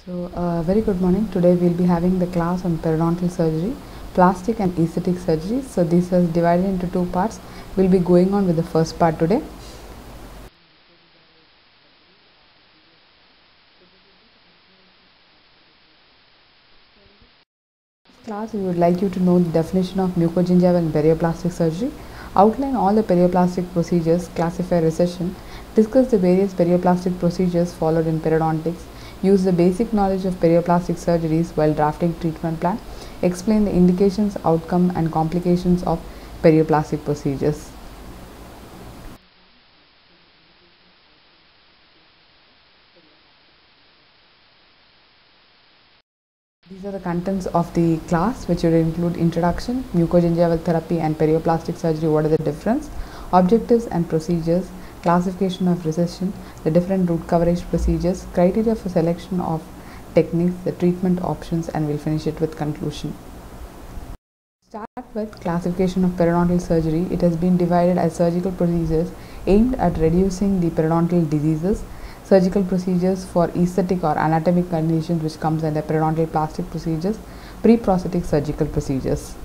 Very good morning. Today we'll be having the class on periodontal surgery, plastic and aesthetic surgery. So this is divided into two parts. We'll be going on with the first part today. Class, we would like you to know the definition of mucogingival and perioplastic surgery, outline all the perioplastic procedures, classify recession, discuss the various perioplastic procedures followed in periodontics, use the basic knowledge of perioplastic surgeries while drafting treatment plan, explain the indications, outcome and complications of perioplastic procedures. These are the contents of the class, which would include introduction, mucogingival therapy and perioplastic surgery, what are the difference, objectives and procedures, classification of recession, the different root coverage procedures, criteria for selection of techniques, the treatment options, and we'll finish it with conclusion. Start with classification of periodontal surgery. It has been divided as surgical procedures aimed at reducing the periodontal diseases, surgical procedures for aesthetic or anatomic conditions which comes under periodontal plastic procedures, pre-prosthetic surgical procedures.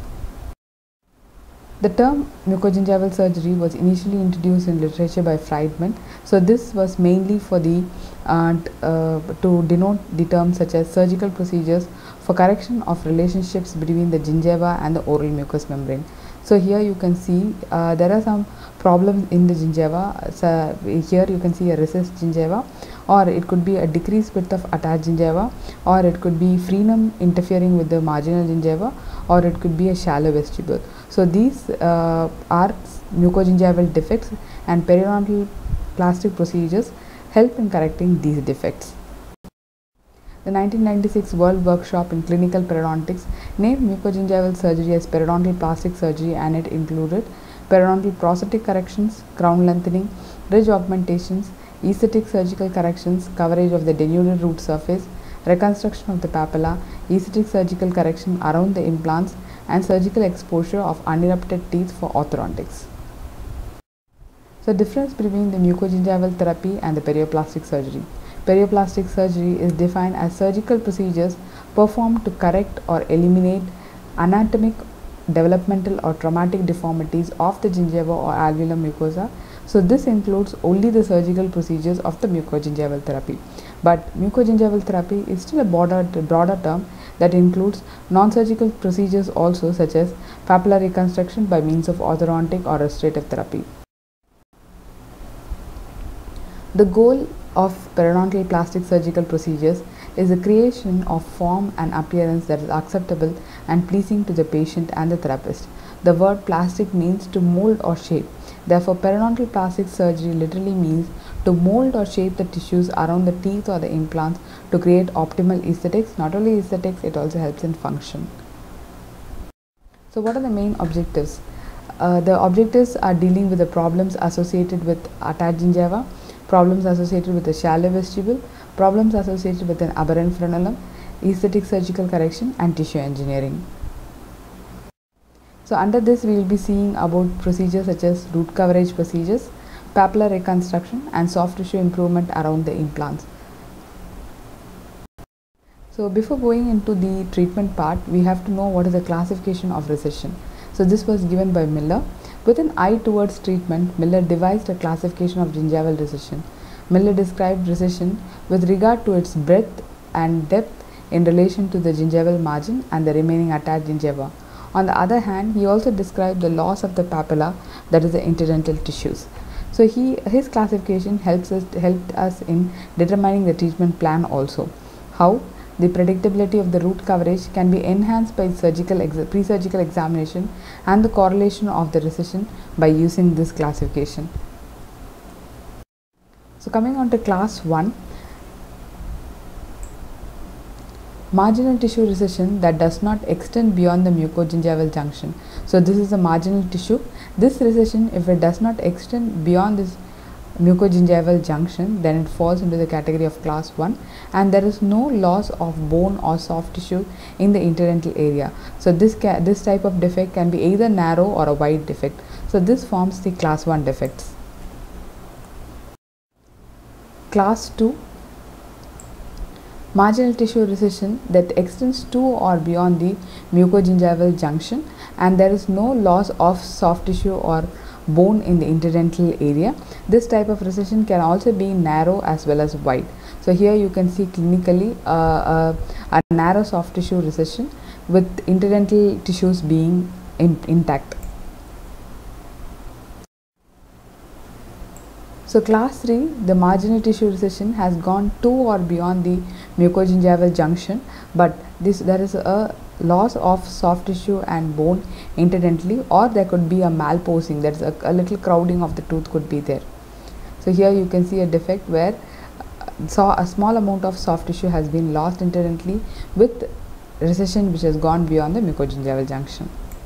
The term mucogingival surgery was initially introduced in literature by Friedman. So this was mainly for the to denote the terms such as surgical procedures for correction of relationships between the gingiva and the oral mucous membrane. So here you can see there are some problems in the gingiva. So here you can see a recessed gingiva, or it could be a decreased width of attached gingiva, or it could be frenum interfering with the marginal gingiva, or it could be a shallow vestibule. So these are mucogingival defects, and periodontal plastic procedures help in correcting these defects. The 1996 World Workshop in Clinical Periodontics named mucogingival surgery as periodontal plastic surgery, and it included periodontal prosthetic corrections, crown lengthening, ridge augmentations, aesthetic surgical corrections, coverage of the denuded root surface, reconstruction of the papilla, aesthetic surgical correction around the implants, and surgical exposure of unerupted teeth for orthodontics. So difference between the mucogingival therapy and the perioplastic surgery. Perioplastic surgery is defined as surgical procedures performed to correct or eliminate anatomic, developmental or traumatic deformities of the gingiva or alveolar mucosa. So this includes only the surgical procedures of the mucogingival therapy. But mucogingival therapy is still a broader term that includes non-surgical procedures also, such as papillar reconstruction by means of orthodontic or restorative therapy. The goal of periodontal plastic surgical procedures is the creation of form and appearance that is acceptable and pleasing to the patient and the therapist. The word plastic means to mold or shape. Therefore, periodontal plastic surgery literally means to mold or shape the tissues around the teeth or the implants to create optimal aesthetics. Not only aesthetics, it also helps in function. So what are the main objectives? The objectives are dealing with the problems associated with attached gingiva, problems associated with the shallow vestibule, problems associated with an aberrant frenulum, aesthetic surgical correction, and tissue engineering. So under this we will be seeing about procedures such as root coverage procedures, papillar reconstruction, and soft tissue improvement around the implants. So before going into the treatment part, we have to know what is the classification of recession. So this was given by Miller. With an eye towards treatment, Miller devised a classification of gingival recession. Miller described recession with regard to its breadth and depth in relation to the gingival margin and the remaining attached gingiva. On the other hand, he also described the loss of the papilla, that is the interdental tissues. So his classification helped us in determining the treatment plan also. How? The predictability of the root coverage can be enhanced by pre-surgical examination and the correlation of the recession by using this classification. So coming on to class 1, marginal tissue recession that does not extend beyond the mucogingival junction. So this is the marginal tissue. This recession, if it does not extend beyond this mucogingival junction, then it falls into the category of class 1, and there is no loss of bone or soft tissue in the interdental area. So this type of defect can be either narrow or a wide defect. So this forms the class 1 defects. Class 2, Marginal tissue recession that extends to or beyond the mucogingival junction, and there is no loss of soft tissue or bone in the interdental area. This type of recession can also be narrow as well as wide. So here you can see clinically a narrow soft tissue recession with interdental tissues being intact. So class 3, the marginal tissue recession has gone to or beyond the mucogingival junction, but there is a loss of soft tissue and bone interdentally, or there could be a malposing, that is a little crowding of the tooth could be there. So here you can see a defect where a small amount of soft tissue has been lost interdentally with recession which has gone beyond the mucogingival junction.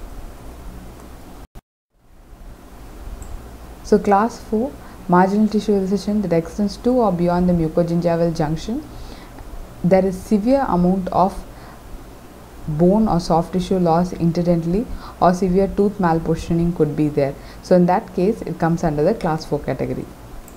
So class 4, marginal tissue recession that extends to or beyond the mucogingival junction. There is severe amount of bone or soft tissue loss interdentally, or severe tooth malpositioning could be there. So in that case it comes under the class 4 category.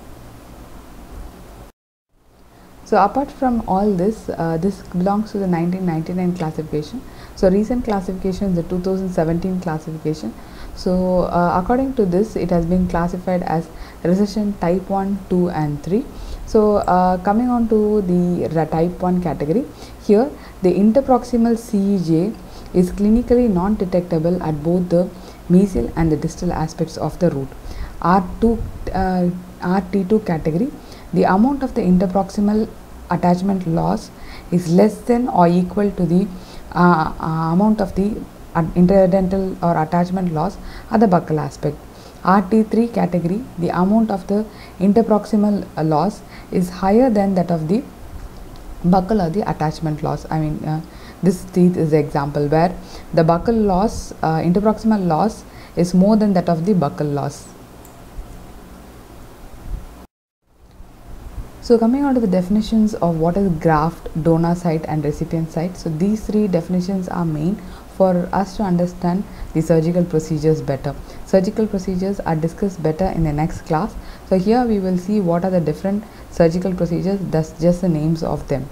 So apart from all this, this belongs to the 1999 classification. So recent classification is the 2017 classification. So according to this, it has been classified as recession type 1, 2 and 3. So coming on to the type 1 category, here the interproximal CEJ is clinically non-detectable at both the mesial and the distal aspects of the root. RT2 category, the amount of the interproximal attachment loss is less than or equal to the amount of the interdental or attachment loss at the buccal aspect. RT3 category, the amount of the interproximal loss is higher than that of the buccal or the attachment loss. I mean, this teeth is the example where the buccal loss, interproximal loss is more than that of the buccal loss. So coming on to the definitions of what is graft, donor site and recipient site. So these three definitions are main for us to understand the surgical procedures better. Surgical procedures are discussed better in the next class. So here we will see what are the different surgical procedures, thus just the names of them.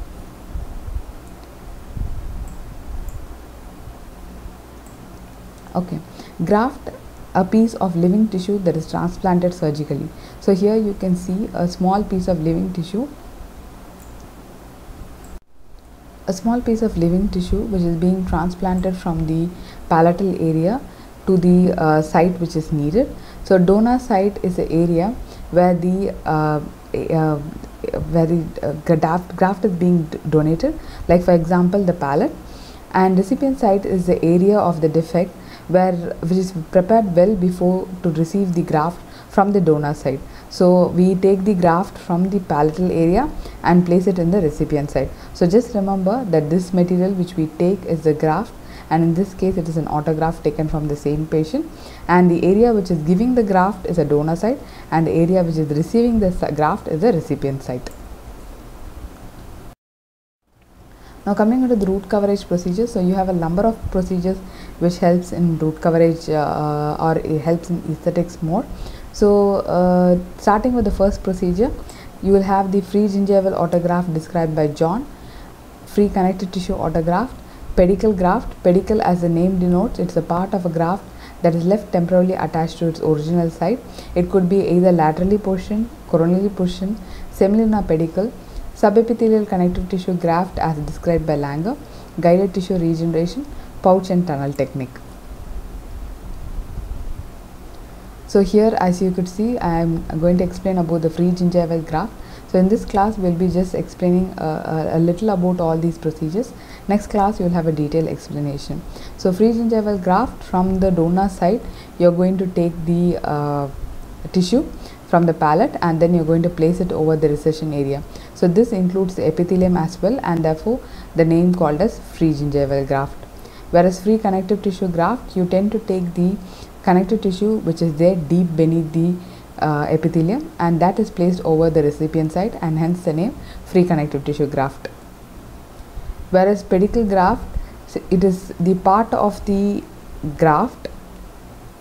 Okay, graft, a piece of living tissue that is transplanted surgically. So here you can see a small piece of living tissue, which is being transplanted from the palatal area to the site which is needed. So donor site is the area where the graft is being donated, like for example the palate, and recipient site is the area of the defect which is prepared well before to receive the graft from the donor site. So we take the graft from the palatal area and place it in the recipient site. So just remember that this material which we take is the graft, and in this case it is an autograft taken from the same patient, and the area which is giving the graft is a donor site, and the area which is receiving the graft is the recipient site. Now coming into the root coverage procedure, so you have a number of procedures which helps in root coverage or it helps in aesthetics more. So starting with the first procedure, you will have the free gingival autograft described by John, free connective tissue autograft, pedicle graft. Pedicle, as the name denotes, it's a part of a graft that is left temporarily attached to its original site. It could be either laterally positioned, coronally positioned, semilunar pedicle, subepithelial connective tissue graft as described by Langer, guided tissue regeneration, pouch and tunnel technique. So here, as you could see, I am going to explain about the free gingival graft. So in this class, we will be just explaining a little about all these procedures. Next class, you will have a detailed explanation. So free gingival graft, from the donor side, you are going to take the tissue from the palate and then you are going to place it over the recession area. So this includes the epithelium as well, and therefore the name called as free gingival graft. Whereas free connective tissue graft, you tend to take the connective tissue which is there deep beneath the epithelium, and that is placed over the recipient site, and hence the name free connective tissue graft. Whereas pedicle graft, it is the part of the graft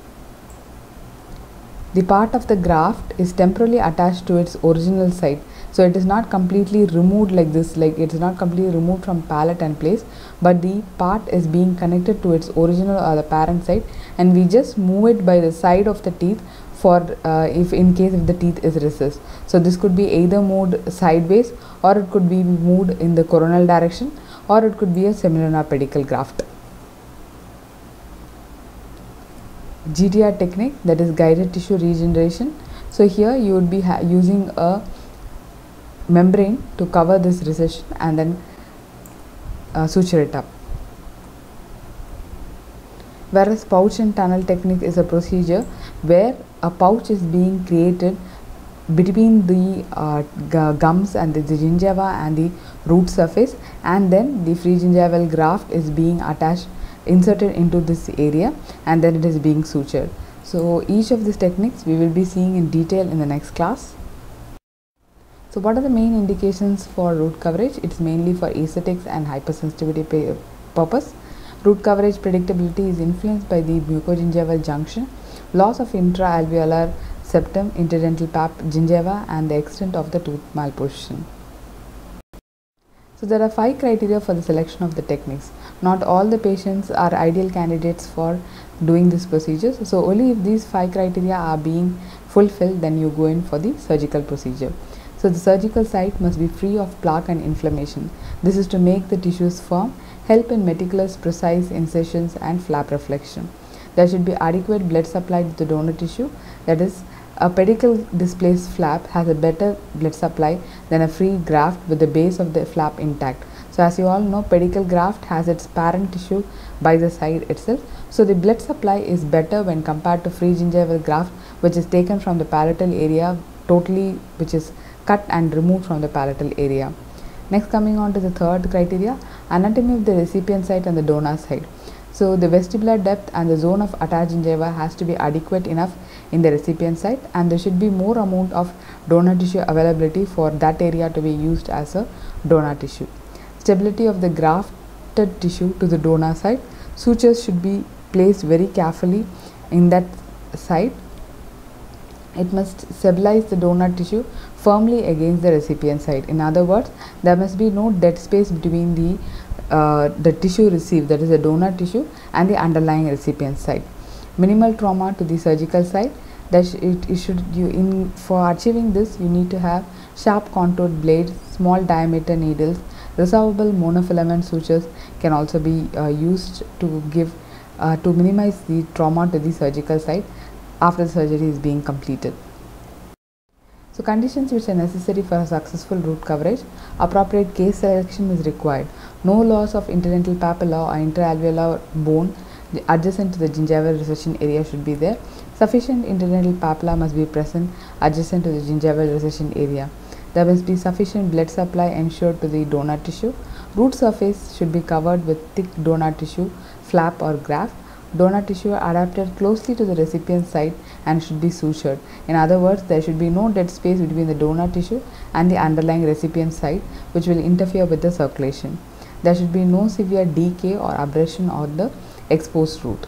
is temporarily attached to its original site. So it is not completely removed like this, like it is not completely removed from palate and place, but the part is being connected to its original or the parent side, and we just move it by the side of the teeth for if in case if the teeth is recessed. So this could be either moved sideways, or it could be moved in the coronal direction, or it could be a semilunar pedicle graft. GTR technique, that is guided tissue regeneration. So here you would be using a membrane to cover this recession and then suture it up. Whereas pouch and tunnel technique is a procedure where a pouch is being created between the gums and the gingiva and the root surface, and then the free gingival graft is being attached, inserted into this area, and then it is being sutured. So each of these techniques we will be seeing in detail in the next class. So what are the main indications for root coverage? It is mainly for aesthetics and hypersensitivity purpose. Root coverage predictability is influenced by the mucogingival junction, loss of intra-alveolar septum, interdental gingiva, and the extent of the tooth malposition. So there are 5 criteria for the selection of the techniques. Not all the patients are ideal candidates for doing these procedures. So only if these 5 criteria are being fulfilled, then you go in for the surgical procedure. So the surgical site must be free of plaque and inflammation. This is to make the tissues firm, help in meticulous, precise incisions and flap reflection. There should be adequate blood supply to the donor tissue. That is, a pedicle displaced flap has a better blood supply than a free graft with the base of the flap intact. So as you all know, pedicle graft has its parent tissue by the side itself. So the blood supply is better when compared to free gingival graft, which is taken from the palatal area totally, which is cut and removed from the palatal area. Next, coming on to the third criteria, anatomy of the recipient site and the donor site. So the vestibular depth and the zone of attached gingiva has to be adequate enough in the recipient site, and there should be more amount of donor tissue availability for that area to be used as a donor tissue. Stability of the grafted tissue to the donor site. Sutures should be placed very carefully in that site. It must stabilize the donor tissue firmly against the recipient site. In other words, there must be no dead space between the tissue received, that is the donor tissue, and the underlying recipient site. Minimal trauma to the surgical site. For achieving this, you need to have sharp contoured blades, small diameter needles. Resolvable monofilament sutures can also be used to minimize the trauma to the surgical site after the surgery is being completed. So conditions which are necessary for a successful root coverage: appropriate case selection is required. No loss of interdental papilla or interalveolar bone adjacent to the gingival recession area should be there. Sufficient interdental papilla must be present adjacent to the gingival recession area. There must be sufficient blood supply ensured to the donor tissue. Root surface should be covered with thick donor tissue, flap or graft. Donor tissue adapted closely to the recipient site and should be sutured. In other words, there should be no dead space between the donor tissue and the underlying recipient site, which will interfere with the circulation. There should be no severe decay or abrasion of the exposed root.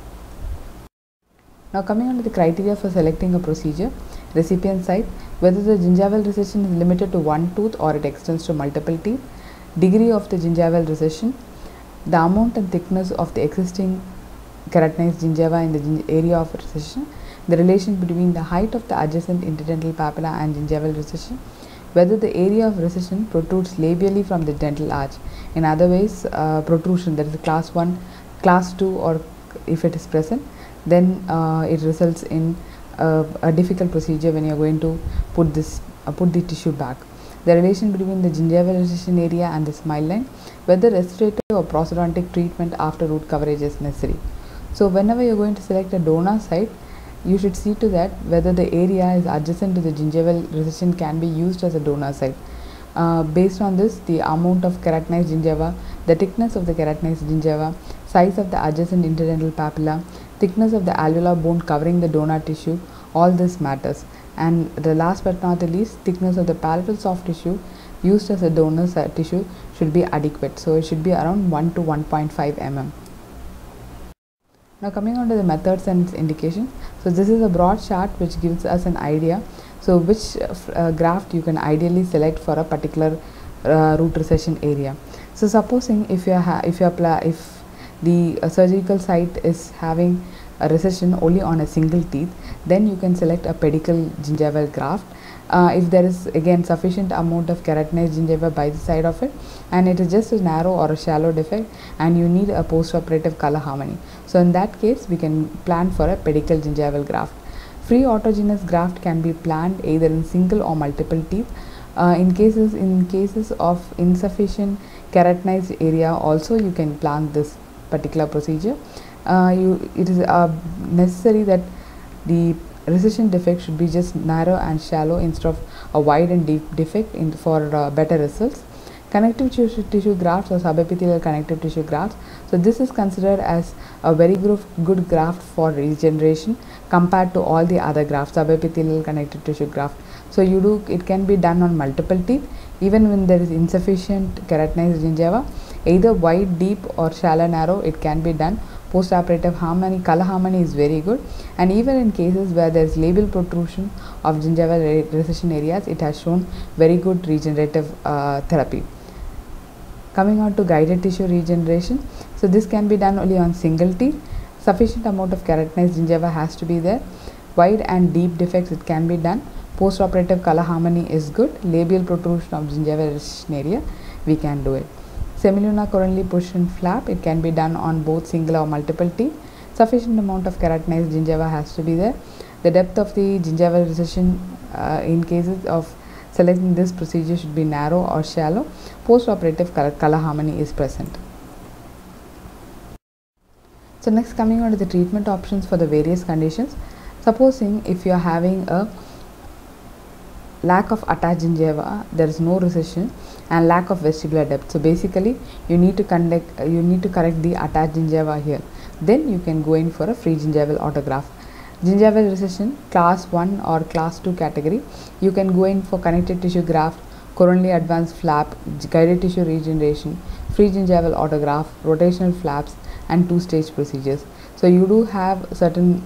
Now coming on to the criteria for selecting a procedure: recipient site, whether the gingival recession is limited to one tooth or it extends to multiple teeth, degree of the gingival recession, the amount and thickness of the existing keratinized gingiva in the area of recession, the relation between the height of the adjacent interdental papilla and gingival recession, whether the area of recession protrudes labially from the dental arch. In other ways, protrusion, that is class 1, class 2, or if it is present, then it results in a difficult procedure when you are going to put the tissue back. The relation between the gingival recession area and the smile line, whether restorative or prosthodontic treatment after root coverage is necessary. So whenever you are going to select a donor site, you should see to that whether the area is adjacent to the gingival recession can be used as a donor site. Based on this, the amount of keratinized gingiva, the thickness of the keratinized gingiva, size of the adjacent interdental papilla, thickness of the alveolar bone covering the donor tissue, all this matters. And the last but not the least, thickness of the palatal soft tissue used as a donor tissue should be adequate. So it should be around 1 to 1.5 mm. Now coming on to the methods and its indication. So this is a broad chart which gives us an idea. So which graft you can ideally select for a particular root recession area. So supposing if if the surgical site is having a recession only on a single teeth, then you can select a pedicle gingival graft. If there is again sufficient amount of keratinized gingiva by the side of it, and it is just a narrow or a shallow defect, and you need a post-operative color harmony, so in that case we can plan for a pedicle gingival graft. Free autogenous graft can be planned either in single or multiple teeth. In cases of insufficient keratinized area also you can plan this particular procedure. It is necessary that the recession defect should be just narrow and shallow instead of a wide and deep defect for better results. Connective tissue grafts or subepithelial connective tissue grafts. So this is considered as a very good graft for regeneration compared to all the other grafts, subepithelial connective tissue graft. So it can be done on multiple teeth even when there is insufficient keratinized gingiva, either wide, deep or shallow, narrow. It can be done. Post-operative harmony, color harmony is very good, and even in cases where there is labial protrusion of gingival recession areas, it has shown very good regenerative therapy. Coming on to guided tissue regeneration, so this can be done only on single teeth. Sufficient amount of keratinized gingiva has to be there. Wide and deep defects it can be done. Post-operative color harmony is good. Labial protrusion of gingival recession area, we can do it. Semilunar coronally position flap, it can be done on both single or multiple teeth. Sufficient amount of keratinized gingiva has to be there. The depth of the gingival recession in cases of selecting this procedure should be narrow or shallow. Post-operative color harmony is present. So next, coming on to the treatment options for the various conditions. Supposing if you are having a lack of attached gingiva, there is no recession and lack of vestibular depth. So basically you need to correct the attached gingiva here. Then you can go in for a free gingival autograft. Gingival recession class 1 or class 2 category, you can go in for connective tissue graft, coronally advanced flap, guided tissue regeneration, free gingival autograft, rotational flaps and two-stage procedures. So you do have certain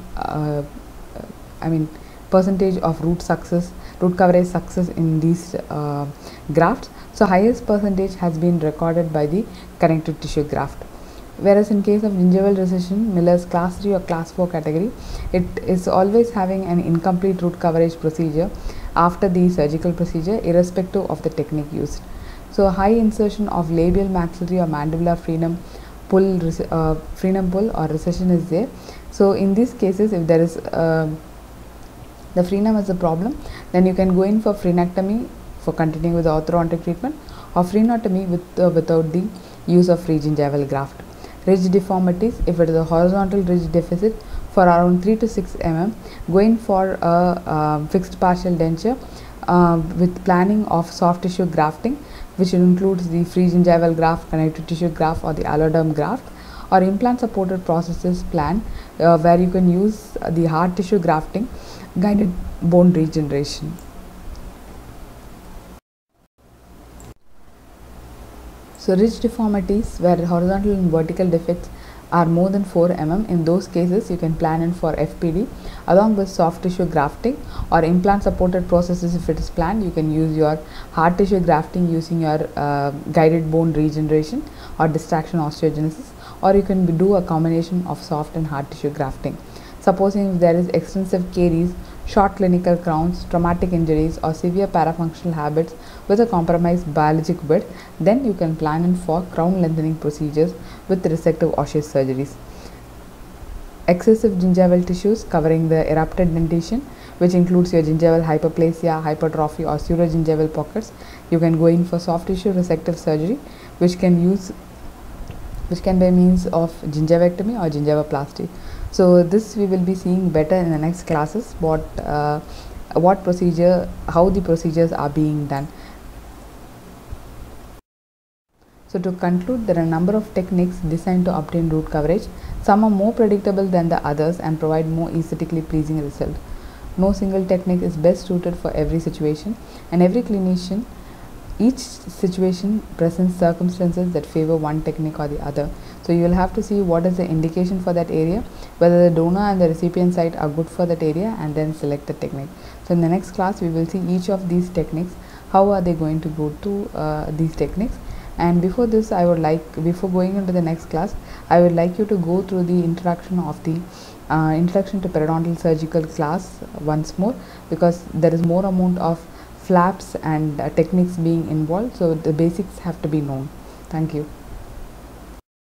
percentage of root coverage success in these grafts. So highest percentage has been recorded by the connective tissue graft. Whereas in case of gingival recession, Miller's class 3 or class 4 category, it is always having an incomplete root coverage procedure after the surgical procedure, irrespective of the technique used. So high insertion of labial, maxillary or mandibular frenum pull or recession is there. So in these cases, if there is the frenum is a problem, then you can go in for frenectomy for continuing with the orthodontic treatment, or frenotomy without the use of free gingival graft. Ridge deformities, if it is a horizontal ridge deficit for around 3 to 6 mm, going for a fixed partial denture with planning of soft tissue grafting, which includes the free gingival graft, connective tissue graft or the alloderm graft, or implant supported processes plan where you can use the hard tissue grafting, guided bone regeneration. So ridge deformities where horizontal and vertical defects are more than 4 mm, in those cases you can plan in for FPD along with soft tissue grafting, or implant supported processes. If it is planned, you can use your hard tissue grafting using your guided bone regeneration or distraction osteogenesis, or you can do a combination of soft and hard tissue grafting. Supposing if there is extensive caries, short clinical crowns, traumatic injuries or severe parafunctional habits with a compromised biologic width, then you can plan in for crown lengthening procedures with resective osseous surgeries. Excessive gingival tissues covering the erupted dentition, which includes your gingival hyperplasia, hypertrophy or pseudogingival pockets, you can go in for soft tissue resective surgery, which can be means of gingivectomy or gingivoplasty. So this we will be seeing better in the next classes, what procedure, how the procedures are being done. So to conclude, there are a number of techniques designed to obtain root coverage. Some are more predictable than the others and provide more aesthetically pleasing result. No single technique is best suited for every situation, and every clinician each situation presents circumstances that favor one technique or the other. So you will have to see what is the indication for that area, whether the donor and the recipient site are good for that area, and then select the technique. So in the next class we will see each of these techniques, how are they going to go to these techniques. And before this, before going into the next class, I would like you to go through the introduction to periodontal surgical class once more, because there is more amount of flaps and techniques being involved, so the basics have to be known. Thank you.